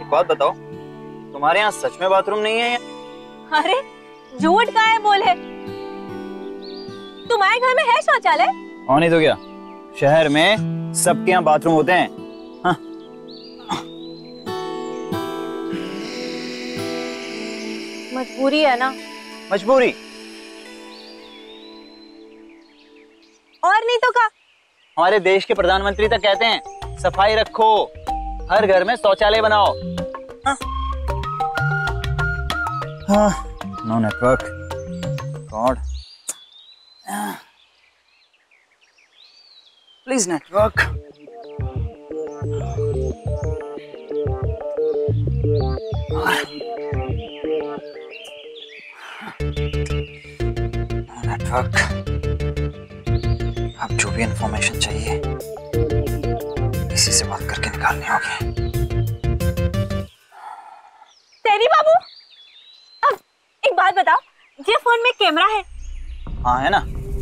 एक बात बताओ, तुम्हारे यहाँ सच में बाथरूम नहीं है? अरे झूठ का है बोले, तुम्हारे घर में है शौचालय? और नहीं तो क्या, शहर में सबके यहाँ बाथरूम होते हैं। हाँ। मजबूरी है ना। मजबूरी? और नहीं तो क्या। हमारे देश के प्रधानमंत्री तक कहते हैं सफाई रखो, हर घर में शौचालय बनाओ। हाँ, no network, God, please network. Network. अब जो भी इंफॉर्मेशन चाहिए इसी से बात करके निकालनी होगी। तेरी बाबू, अब एक बात बताओ, ये फोन में कैमरा है? हाँ है ना।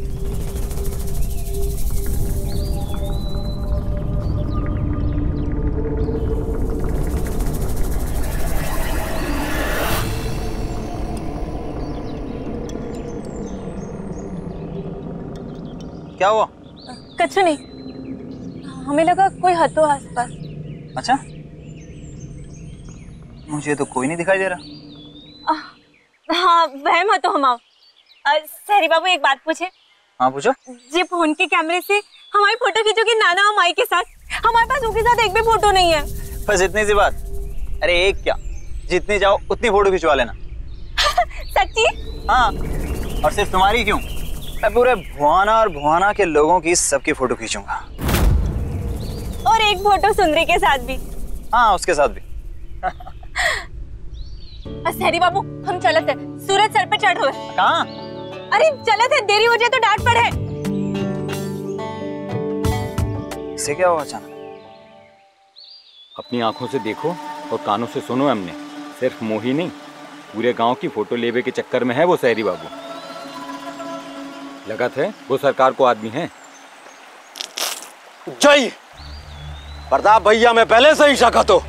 क्या हुआ? कुछ नहीं, हमें लगा कोई हतो आसपास। अच्छा, मुझे तो कोई नहीं दिखाई दे रहा। हाँ वहम हतो हमाओ। सहरी बाबू एक बात पूछे? हाँ पूछो। ये फोन के कैमरे से हमारी फोटो खींचोगी नाना और माई के साथ? हमारे पास उनके साथ एक भी फोटो नहीं है। बस इतनी सी बात? अरे एक क्या, जितनी चाहो उतनी फोटो खिंचवा लेना। सच्ची? हाँ, और सिर्फ तुम्हारी क्यों, मैं पूरे भुआना और भुआना के लोगों की सबकी फोटो खींचूंगा। और एक फोटो सुंदरी के साथ भी? हाँ उसके साथ भी। सहरी बाबू हम चलते हैं, सूरज सर पे चढ़ हुए। कहाँ? अरे चलते हैं, देरी हो जाए तो डांट पड़े। इसे क्या हुआ अचानक? अपनी आंखों से देखो और कानों से सुनो। हमने सिर्फ मोही नहीं, पूरे गांव की फोटो लेवे के चक्कर में है वो सहरी बाबू। लगत है वो सरकार को आदमी है। जय प्रताप भैया, मैं पहले से ही शक तो।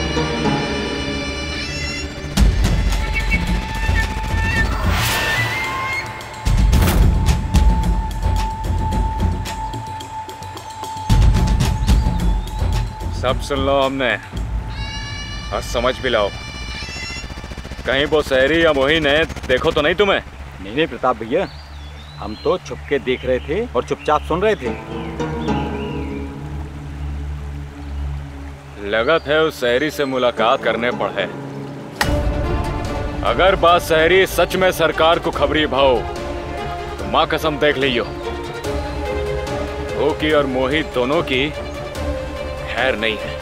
सब सुन लो हमने और समझ भी लाओ। कहीं वो सहरी या मोहिन है, देखो तो नहीं तुम्हें? नहीं प्रताप भैया, हम तो छुप के देख रहे थे और चुपचाप सुन रहे थे। लगत है उस सहरी से मुलाकात करने पड़े। अगर बात सहरी सच में सरकार को खबरी भाव तो माँ कसम देख लियो, वो की और मोहित दोनों की खैर नहीं है।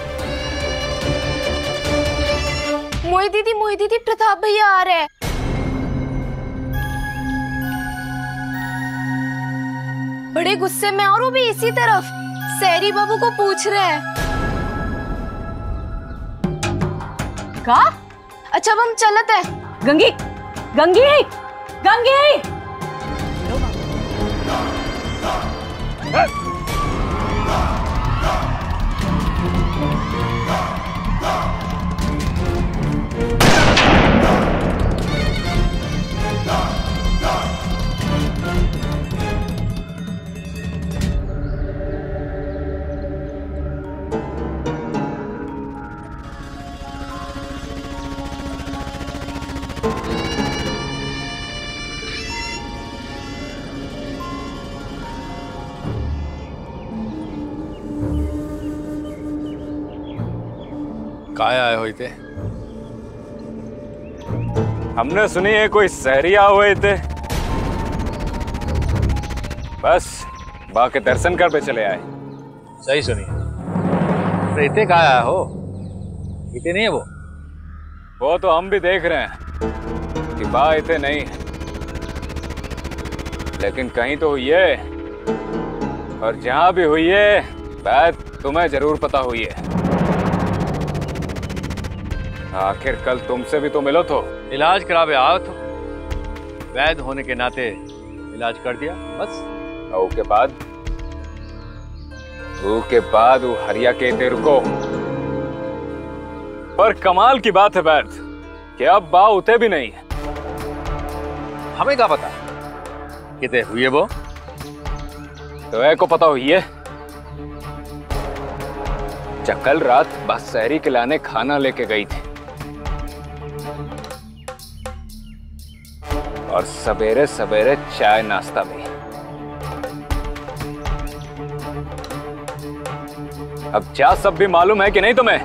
मोही दीदी प्रताप भैया आ रहे हैं। बड़े गुस्से में और वो भी इसी तरफ सहरी बाबू को पूछ रहे हैं। का? अच्छा अब हम चलते हैं। गंगी गंगी गंगी। काय आए हुए थे? हमने सुनी है कोई सहरिया हुए थे, बस बा के दर्शन कर पे चले आए। सही सुनिए। रहते कहाँ आया हो? इतने नहीं है वो तो हम भी देख रहे हैं कि बा इतने नहीं है, लेकिन कहीं तो हुई है, और जहां भी हुई है बात तुम्हें जरूर पता हुई है। आखिर कल तुमसे भी तो मिलो तो। इलाज करावे आओ तो वैद्य होने के नाते इलाज कर दिया बस। उसके बाद वो हरिया के तेरे को पर कमाल की बात है बैद कि अब बा उते भी नहीं है। हमें क्या पता कितने हुई वो? तो ए को पता हुई है कल रात बस शहरी के लाने खाना लेके गई थी और सवेरे सवेरे चाय नाश्ता भी। अब क्या सब भी मालूम है कि नहीं तुम्हें?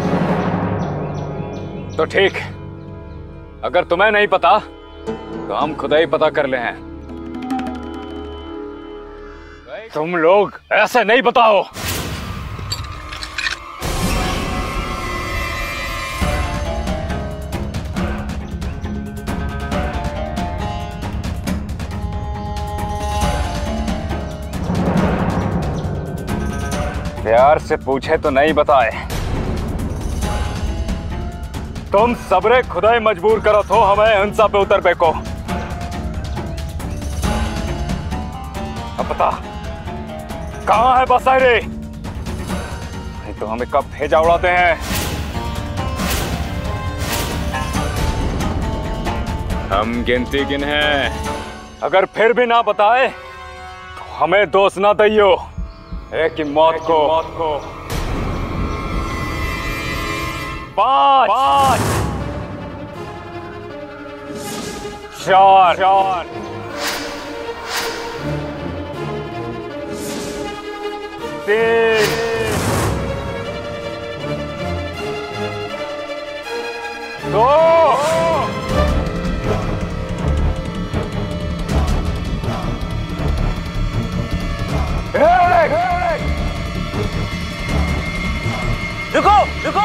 तो ठीक, अगर तुम्हें नहीं पता तो हम खुदा ही पता कर ले हैं। तुम लोग ऐसे नहीं बताओ। प्यार से पूछे तो नहीं बताए। तुम सबरे खुदा ही मजबूर करो तो हमें हिंसा पे उतर बेको। अब बता कहां है बसायरे? नहीं तो हमें कब भेजा उड़ाते हैं। हम गिनती गिन हैं, अगर फिर भी ना बताए तो हमें दोष ना दियो। एक की मौत को 5 4 3 2 रुको रुको।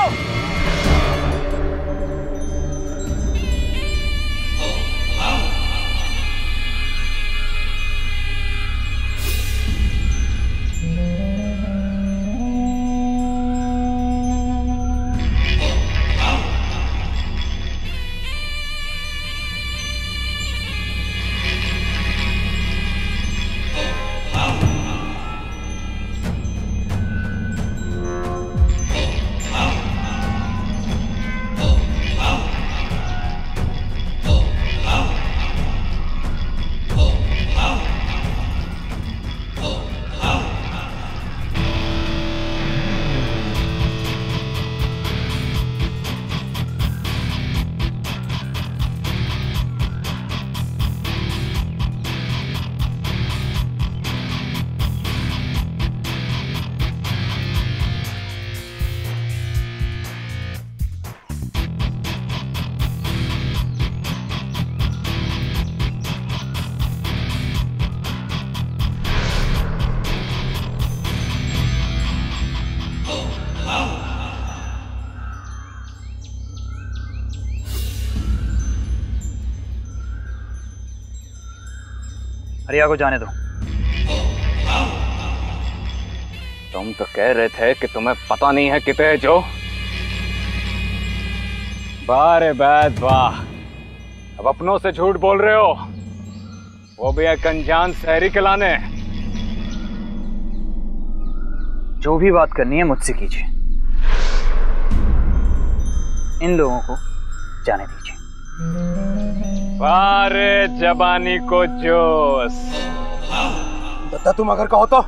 हरिया को जाने दो। तुम तो कह रहे थे कि तुम्हें पता नहीं है कितने है जो। बारे बैद वाह, अब अपनों से झूठ बोल रहे हो, वो भी एक अनजान शहरी के लाने। जो भी बात करनी है मुझसे कीजिए, इन लोगों को जाने दीजिए। बारे जबानी को जोश। दत्ता तुम अगर कहो तो।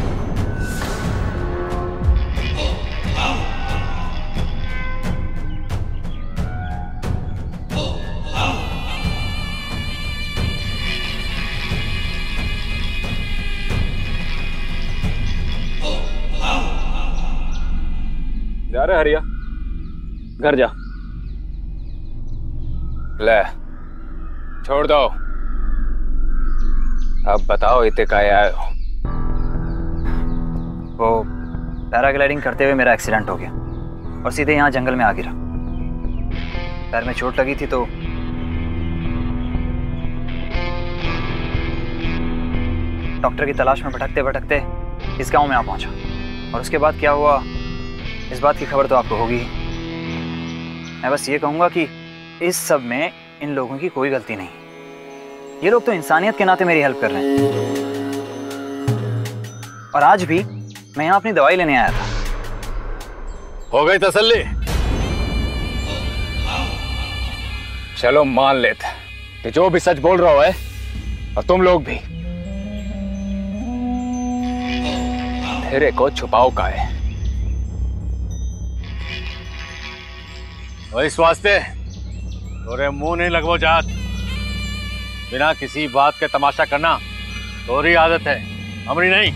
जा रहे हरिया, घर जा। ले छोड़ दो। अब बताओ इतने का आए हो? वो पैराग्लाइडिंग करते हुए मेरा एक्सीडेंट हो गया और सीधे यहाँ जंगल में आ गिरा। पैर में चोट लगी थी तो डॉक्टर की तलाश में भटकते भटकते इस गांव में आ पहुंचा। और उसके बाद क्या हुआ इस बात की खबर तो आपको होगी। मैं बस ये कहूंगा कि इस सब में इन लोगों की कोई गलती नहीं। ये लोग तो इंसानियत के नाते मेरी हेल्प कर रहे हैं। और आज भी मैं यहाँ अपनी दवाई लेने आया था। हो गई तसल्ली? चलो मान लेते कि जो भी सच बोल रहा हो है, और तुम लोग भी, तेरे को छुपाओ का है। और इस वास्ते तोरे मुंह नहीं लगवो जात, बिना किसी बात के तमाशा करना तोरी आदत है, हमारी नहीं।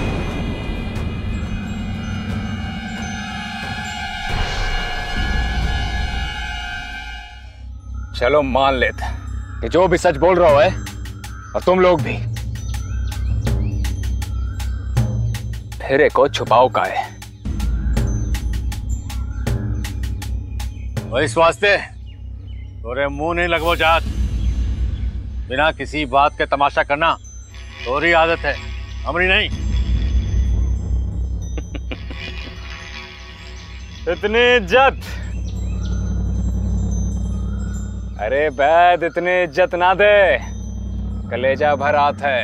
चलो मान लेते कि जो भी सच बोल रहा हो है, और तुम लोग भी, तेरे को छुपाओ का है। और इस वास्ते तोरे मुंह नहीं लगवो जात, बिना किसी बात के तमाशा करना तोरी आदत है, हमारी नहीं। इतनी इज्जत, अरे बैद इतनी इज्जत ना दे, कलेजा भर आत है।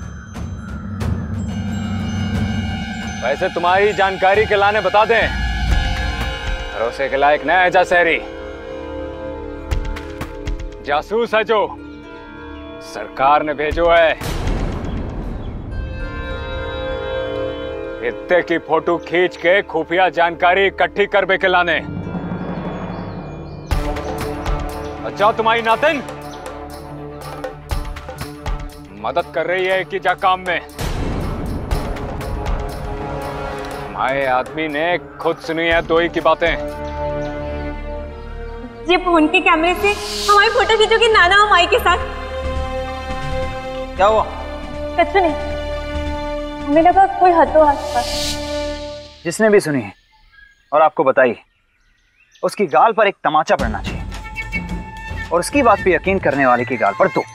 वैसे तुम्हारी जानकारी के लाने बता दें, भरोसे के लायक न है जा शहरी, जासूस है जो सरकार ने भेजो है। इत्ते की फोटो खींच के खुफिया जानकारी इकट्ठी कर बे के लाने। अच्छा तुम्हारी नातिन मदद कर रही है कि जा काम में। हमारे आदमी ने खुद सुनी है दो ही की बातें। ये फोन के कैमरे से हमारी फोटो खींचोगी नाना और माई के साथ। क्या हुआ? कुछ नहीं, हमें लगा कोई हतो आसपास। जिसने भी सुनी है और आपको बताई, उसकी गाल पर एक तमाचा पड़ना चाहिए, और उसकी बात पे यकीन करने वाले की गाल पर तो।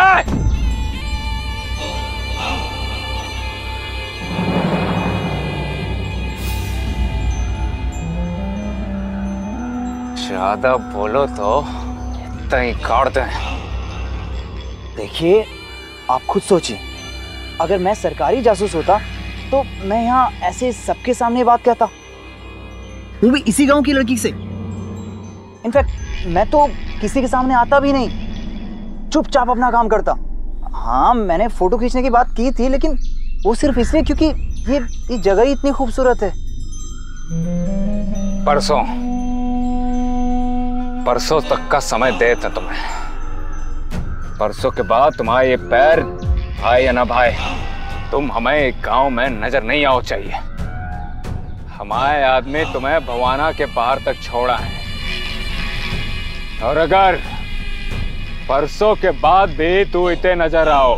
ज्यादा बोलो तो इतना ही काट दें। देखिए, आप खुद सोचिए, अगर मैं सरकारी जासूस होता तो मैं यहाँ ऐसे सबके सामने बात कहता, वो भी इसी गांव की लड़की से। इनफैक्ट मैं तो किसी के सामने आता भी नहीं, चुपचाप अपना काम करता। हाँ, मैंने फोटो खींचने की बात की थी, लेकिन वो सिर्फ इसलिए क्योंकि ये जगह ही इतनी खूबसूरत है। परसों तक का समय देते तुम्हें। परसों के बाद तुम्हारे ये पैर, भाई या ना भाई, तुम हमें गांव में नजर नहीं आओ चाहिए। हमारे आदमी तुम्हें भवाना के बाहर तक छोड़ा है, और अगर परसों के बाद भी तू इतने नजर आओ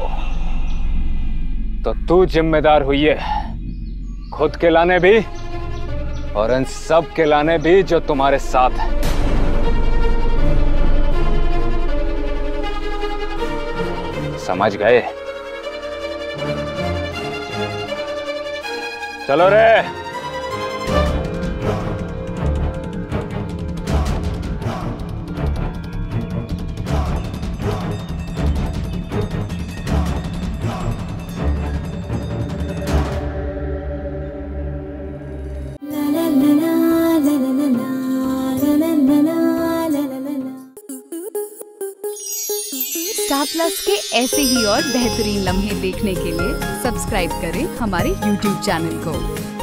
तो तू जिम्मेदार हुई है खुद के लाने भी और इन सब के लाने भी जो तुम्हारे साथ है। समझ गए? चलो रे। स्टार प्लस के ऐसे ही और बेहतरीन लम्हे देखने के लिए सब्सक्राइब करें हमारे YouTube चैनल को।